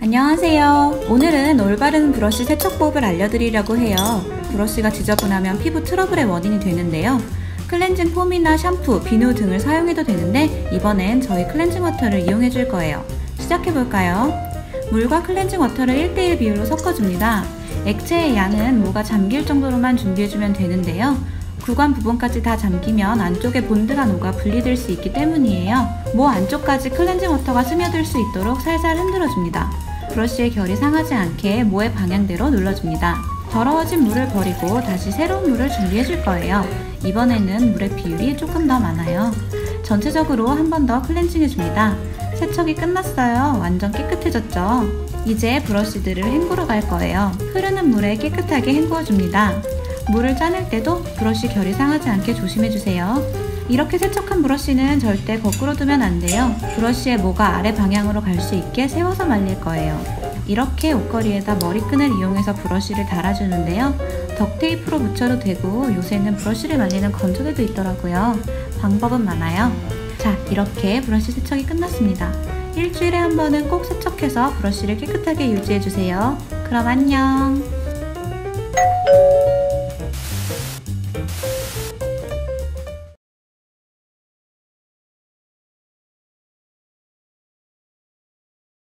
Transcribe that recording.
안녕하세요. 오늘은 올바른 브러쉬 세척법을 알려드리려고 해요. 브러쉬가 지저분하면 피부 트러블의 원인이 되는데요. 클렌징 폼이나 샴푸, 비누 등을 사용해도 되는데 이번엔 저희 클렌징 워터를 이용해 줄 거예요. 시작해볼까요? 물과 클렌징 워터를 1:1 비율로 섞어줍니다. 액체의 양은 모가 잠길 정도로만 준비해주면 되는데요. 구간 부분까지 다 잠기면 안쪽에 본드가 녹아 분리될 수 있기 때문이에요. 모 안쪽까지 클렌징 워터가 스며들 수 있도록 살살 흔들어줍니다. 브러쉬의 결이 상하지 않게 모의 방향대로 눌러줍니다. 더러워진 물을 버리고 다시 새로운 물을 준비해줄 거예요. 이번에는 물의 비율이 조금 더 많아요. 전체적으로 한 번 더 클렌징해줍니다. 세척이 끝났어요. 완전 깨끗해졌죠? 이제 브러쉬들을 헹구러 갈 거예요. 흐르는 물에 깨끗하게 헹구어줍니다. 물을 짜낼 때도 브러쉬 결이 상하지 않게 조심해주세요. 이렇게 세척한 브러쉬는 절대 거꾸로 두면 안 돼요. 브러쉬의 모가 아래 방향으로 갈 수 있게 세워서 말릴 거예요. 이렇게 옷걸이에다 머리끈을 이용해서 브러쉬를 달아주는데요. 덕테이프로 붙여도 되고 요새는 브러쉬를 말리는 건조대도 있더라고요. 방법은 많아요. 자, 이렇게 브러쉬 세척이 끝났습니다. 일주일에 한 번은 꼭 세척해서 브러쉬를 깨끗하게 유지해주세요. 그럼 안녕!